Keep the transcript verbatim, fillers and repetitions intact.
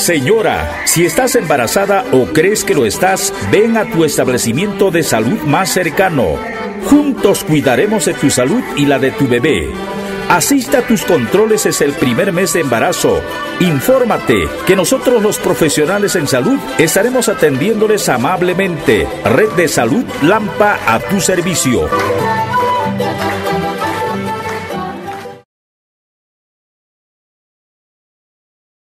Señora, si estás embarazada o crees que lo estás, ven a tu establecimiento de salud más cercano. Juntos cuidaremos de tu salud y la de tu bebé. Asista a tus controles desde el primer mes de embarazo. Infórmate que nosotros los profesionales en salud estaremos atendiéndoles amablemente. Red de Salud Lampa a tu servicio.